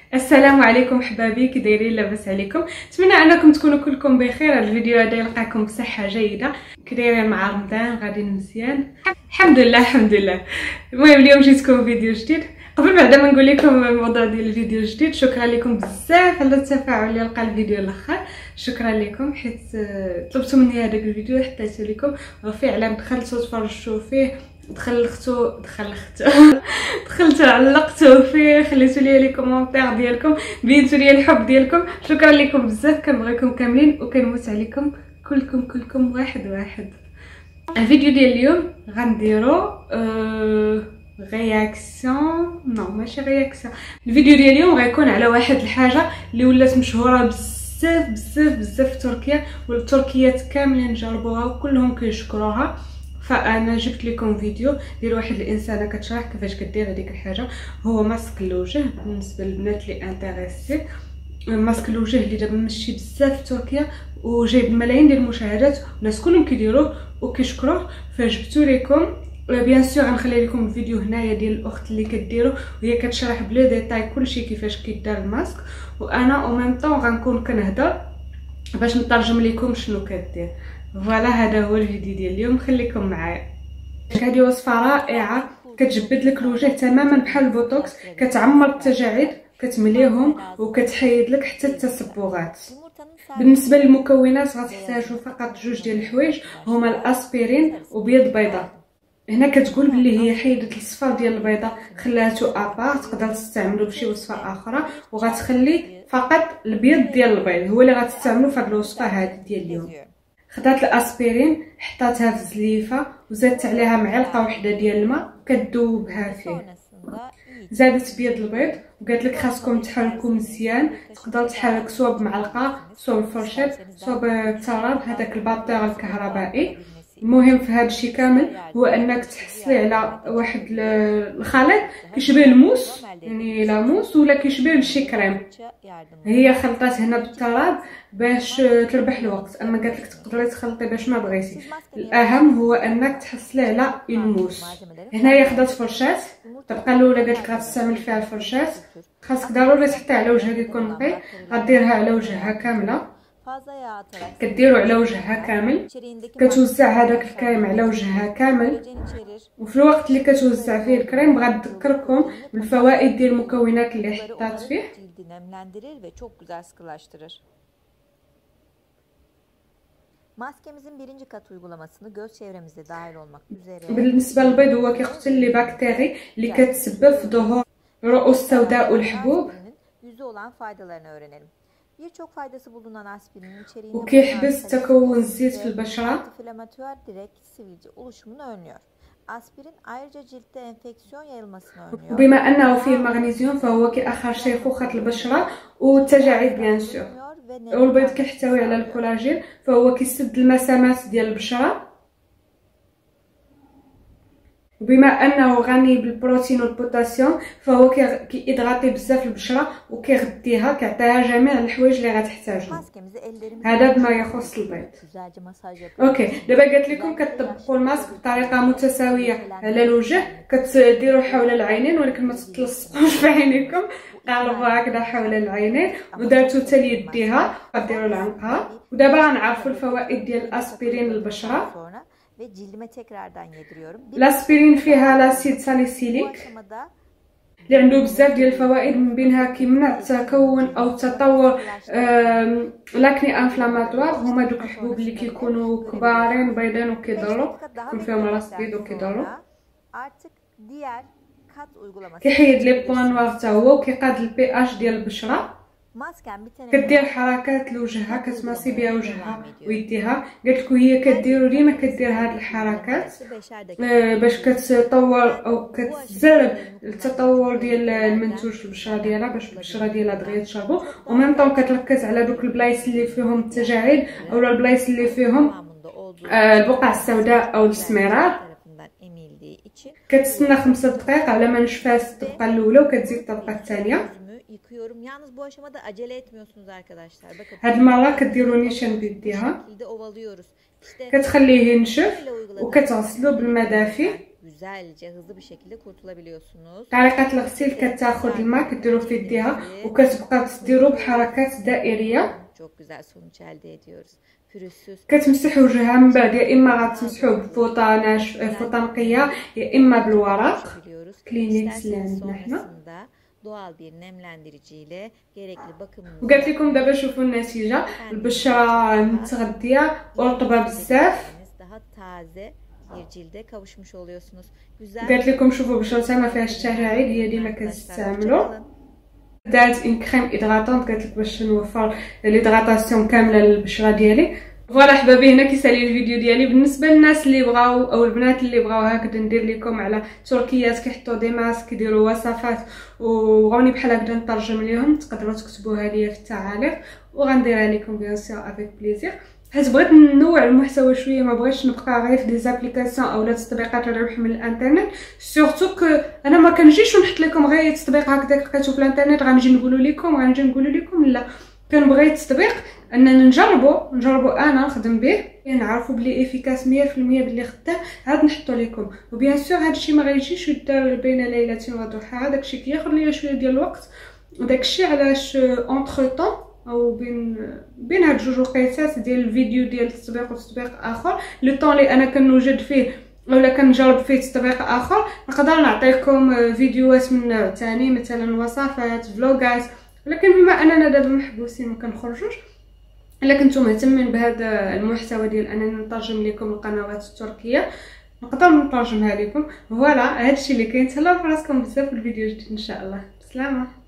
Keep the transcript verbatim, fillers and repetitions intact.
السلام عليكم حبابي، كي دايرين؟ لاباس عليكم؟ نتمنى انكم تكونوا كلكم بخير. هذا الفيديو هذا يلقاكم بصحه جيده. كي دايرين مع رمضان؟ غاديين مزيان الحمد لله الحمد لله. المهم اليوم جيتكم فيديو جديد. قبل بعدا ما نقول لكم الموضوع ديال الفيديو الجديد، شكرا لكم بزاف على التفاعل اللي لقى الفيديو الاخر. شكرا لكم حيت طلبتوا مني هذاك الفيديو حطيته لكم وفعلا دخلتوا تفرجتوا فيه، دخلتو دخلتو دخلتو علقتو فيه، خليتوا لي لي كومونتير ديالكم، بينتوا لي الحب ديالكم. شكرا لكم بزاف، كنبغيكم كاملين وكنموت عليكم كلكم كلكم واحد واحد. الفيديو ديال اليوم غنديرو أه... رياكسيون نو ماشي رياكسيون. الفيديو ديال اليوم غيكون على واحد الحاجه اللي ولات مشهوره بزاف بزاف بزاف في تركيا، والتركيات كاملين جربوها وكلهم كيشكروها. فانا جبت لكم فيديو ديال واحد الانسانه كتشرح كيفاش كدير هذيك الحاجه. هو ماسك الوجه بالنسبه للبنات اللي انتريسي. ماسك الوجه اللي دابا ماشي بزاف في تركيا وجايب ملايين ديال المشاهدات، الناس كلهم كيديروه وكيشكروه، فجبتو لكم. بيان سور غنخلي لكم الفيديو هنايا ديال الاخت اللي كديرو وهي كتشرح بلو ديتاي كلشي كيفاش كيدار الماسك، وانا او ميم طون غنكون كنهضر باش نترجم لكم شنو كدير. فوالا هذا هو الفيديو ديال اليوم، خليكم معايا. هذه وصفه رائعه كتجبد لك الوجه تماما بحال البوتوكس، كتعمر التجاعيد، كتمليهم وكتحيد لك حتى التصبغات. بالنسبه للمكونات غتحتاجوا فقط جوج ديال الحوايج، هما الاسبرين وبيض بيضه. هنا كتقول بلي هي حيدت الصفار ديال البيضه خلاتو ابار، تقدر تستعملو بشي وصفه اخرى، وغتخلي فقط البيض ديال البيض هو اللي غتستعملو في هذه الوصفه هذه ديال اليوم. خدات الاسبرين حطاتها في الزليفه وزادت عليها معلقه واحده ديال الماء كدوبها فيه، زادت بيض البيض وقالت لك خاصكم تحركوا مزيان. تقدر تحرك سوا بمعلقه سوا بفرشات سوا بالتراب، هذاك الباطير الكهربائي. المهم في هذا الشيء كامل هو انك تحصلي على واحد الخليط كيشبه الموس، يعني لا موس ولا كيشبه شي كريم. هي خلطات هنا بالتراب باش تربح الوقت، اما قالت لك تقدري تخلطي باش ما بغيتي. الاهم هو انك تحصلي على الموس. هنايا خدات فرشات، الطبقه الاولى قالت لك غتستعمل فيها الفرشات، خاصك ضروري تحطي على وجهك يكون نقي. غديرها على وجهها كامله، كديروا على وجهها كامل، كتوزع هذاك الكريم على وجهها كامل. وفي الوقت اللي كتوزع فيه الكريم بغا نذكركم بالفوائد ديال المكونات اللي حطات فيه. Maskemizin birinci kat uygulamasını göz çevremizde dahil olmak üzere. بالنسبه للبيض هو كيقتل لي باكتيري اللي كتسبب في ظهور الرؤوس السوداء والحبوب، yüzde olan faydalarını öğrenelim. Birçok faydası bulunan aspirinin içeriğinde وكيحبس تكون الزيت في البشره، anti-inflamatuar direkt sivilce oluşumunu önlüyor. Aspirin ayrıca ciltte enfeksiyon yayılmasını önlüyor. وبما انه فيه المغنيسيوم فهو كيأخر شيخوخه البشره والتجاعيد بيان سور. والبيض كيحتوي على الكولاجين فهو كيسد المسامات ديال البشره، وبما انه غني بالبروتين والبوتاسيوم فهو كيضغطي بزاف البشره وكيغذيها، كيعطيها جميع الحوايج اللي غتحتاجهم. هذا بما يخص البيض. اوكي دابا قالت لكم كتطبقوا الماسك بطريقه متساويه على الوجه، كتديروا حول العينين ولكن ما تتلصقوش في عينيكم، قلبوا هكذا حول العينين ودارتو حتى ليديها، غديروا العنقها. ودابا غنعرفوا الفوائد ديال الاسبرين للبشره. ve cildime tekrardan yediriyorum. الاسبرين فيها لاسيد ساليسيليك اللي عنده بزاف ديال الفوائد، من بينها كيمنع تكون او تطور لاكني انفلاماتوار. هما دوك الحبوب اللي كيكونوا كبارين بيضين وكيضروا، يكون فيهم راس بيض وكيضروا. كيحيد لي بوان نوار حتى هو، وكيقاد البي اش ديال البشره. كدير حركات لوجهها، كتماسي بها وجهها ويديها. قالت لكم هي كديرو ديما كدير هاد الحركات باش كتطور او كتزرب التطور ديال المنتوج في البشره ديالها، باش البشره ديالها دغيا تشربو. وميم طون كتركز على دوك البلايص اللي فيهم التجاعيد او البلايص اللي فيهم البقع السوداء او السمرار. كتستنى خمسة دقائق على ما نشفات الطبقه الاولى وكتزيد الطبقه الثانيه. yıkıyorum. Yalnız bu aşamada acele etmiyorsunuz arkadaşlar. Bakın. هاد المرة كديروا نيشان بيديها. şekilde ovalıyoruz. İşte كتخليه ينشف وكتغسلوه بالماء دافي. güzelce hızlı bir şekilde kurtulabiliyorsunuz. طريقة الغسيل كتاخد الماء كديروا في يديها وكتبقى تديروا بحركات دائرية. Çok güzel sonuç elde ediyoruz. Pürüzsüz. كتمسحوا وجهها من بعد يا اما غتمسحوه بفوطه ناشف فوطه نقيه يا اما بالورق كلينكس اللي عندنا حنا. doğal bir nemlendiriciyle gerekli bakımınızı. وقالت لكم دابا شوفوا النتيجه البشره متغذيه ورطبه بزاف. daha taze bir cilde kavuşmuş oluyorsunuz. Güzel. قالت لكم شوفوا بشرتها ما فيهاش التجاعيد هي ديما كتستعملوا. دارت ان كريم ادغاطونط قالت لك باش نوفر ليدغاطاسيون كامله للبشره ديالي. فوالا حبابي هنا كيسالي الفيديو ديالي. بالنسبه للناس اللي بغاو او البنات اللي بغاو هكذا ندير لكم على تركيات كيحطوا دي ماسك كيديروا وصفات وبغاوني بحال هكذا نترجم ليهم تقدروا تكتبوها ليا في التعاليق وغنديرها لكم بيان سور افيك بليزير. حيت بغيت ننوع المحتوى شويه ما بغيتش نبقى غير في دي زابليكاسيون اولا تطبيقات الربح من الانترنت سورتو ك انا ما كنجيش ونحط لكم غير تطبيق هكذاك لقيتو في الانترنت غنجي نقول لكم غنجي نقول لكم لا كنبغي التطبيق اننا نجربو نجربو انا نخدم به نعرفوا بلي افيكاس مية في المية بلي خدام عاد نحطو لكم. وبيان سور هادشي ما غيجيش يدار بين ليله وضحاها داكشي كياخذ ليا شويه ديال الوقت وداكشي علاش اونتر طون او بين بين هاد جوج وقيتات ديال الفيديو ديال التطبيق وتطبيق اخر لو طون اللي انا كنوجد فيه ولا كنجرب فيه تطبيق اخر نقدر نعطيكم فيديوهات من نوع ثاني مثلا وصفات فلوغات. ولكن بما اننا دابا محبوسين ما كنخرجوش الا كنتم مهتمين بهذا المحتوى ديال انني نترجم لكم القنوات التركيه نقدر نترجمها لكم. فوالا هادشي اللي كاين. تهلاو فراسكم بزاف في الفيديو الجديد ان شاء الله. بسلامه.